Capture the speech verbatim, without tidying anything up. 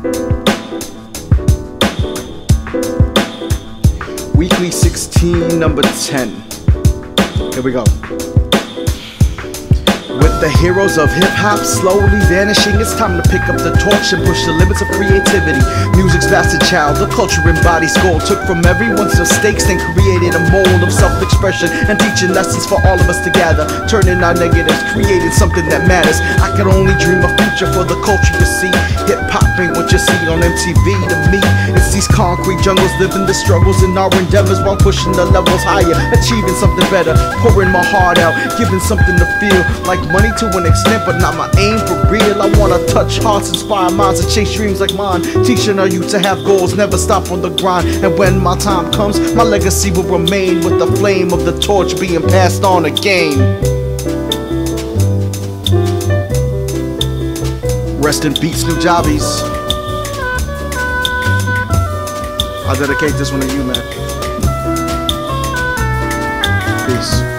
Weekly sixteen, number ten. Here we go. With the heroes of hip-hop slowly vanishing, it's time to pick up the torch and push the limits of creativity. Music's bastard child, the culture embodies gold. Took from everyone's mistakes and created a mold of self-expression and teaching lessons for all of us to gather. Turning our negatives, creating something that matters. I can only dream a future for the culture you see. Hip-hop ain't what you see on M T V to me. It's these concrete jungles living the struggles in our endeavors while pushing the levels higher, achieving something better, pouring my heart out, giving something to feel like money to an extent, but not my aim for real. I wanna touch hearts, inspire minds, and chase dreams like mine. Teaching our youth to have goals, never stop on the grind. And when my time comes, my legacy will remain with the flame of the torch being passed on again. Rest in peace, NUJABES. I dedicate this one to you, man. Peace.